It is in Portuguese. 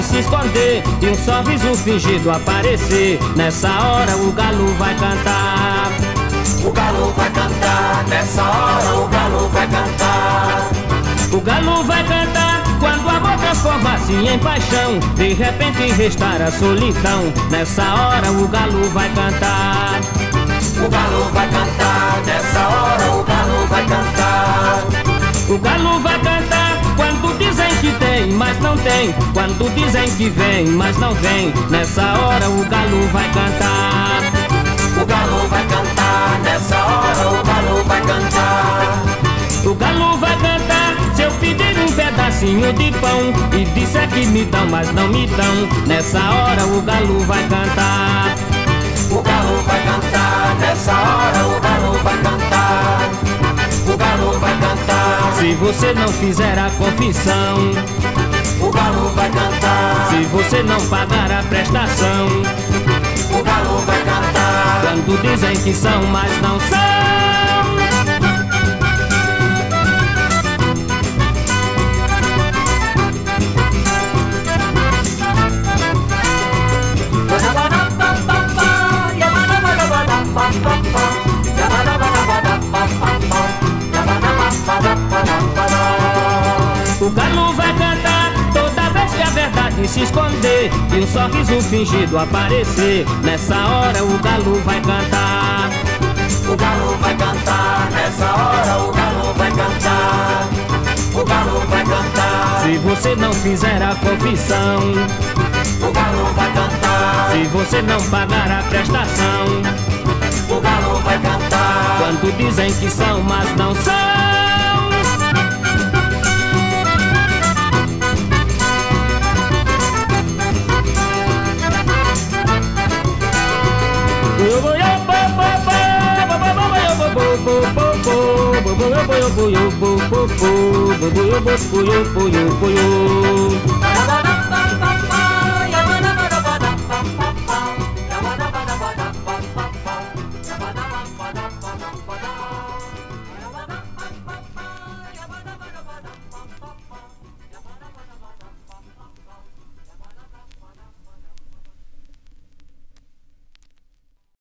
se esconder e um sorriso fingido aparecer. Nessa hora o galo vai cantar. O galo vai cantar, nessa hora o galo vai cantar. O galo vai cantar quando o amor transformar-se em paixão. De repente restar a solidão. Nessa hora o galo vai cantar. O galo vai cantar, nessa hora o galo vai cantar. O galo vai cantar quando dizem que tem, mas não tem. Quando dizem que vem, mas não vem. Nessa hora o galo vai cantar. O galo vai cantar, nessa hora o galo vai cantar. O galo vai cantar se eu pedir um pedacinho de pão e disser que me dão, mas não me dão. Nessa hora o galo vai cantar. O galo vai cantar, nessa hora o galo vai cantar. O galo vai cantar. Se você não fizer a confissão, o galo vai cantar. Se você não pagar a prestação, o galo vai cantar. Quando dizem que são, mas não são. O galo vai cantar toda vez que a verdade se esconder e um sorriso fingido aparecer. Nessa hora o galo vai cantar. O galo vai cantar, nessa hora o galo vai cantar. O galo vai cantar. Se você não fizer a confissão, o galo vai cantar. Se você não pagar a prestação, o galo vai cantar. Quando dizem que são, mas não são. Yo,